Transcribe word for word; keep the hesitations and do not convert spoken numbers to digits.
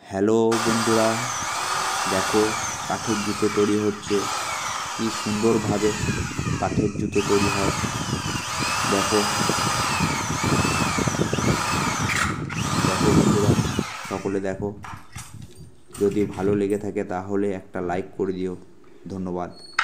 Hello বন্ধুরা, দেখো কাঠের জুতো তৈরি হচ্ছে। কি সুন্দরভাবে কাঠের জুতো তৈরি হয় দেখো। দেখো বন্ধুরা, সকলে দেখো। যদি ভালো লেগে থাকে তাহলে একটা লাইক করে দিও। ধন্যবাদ।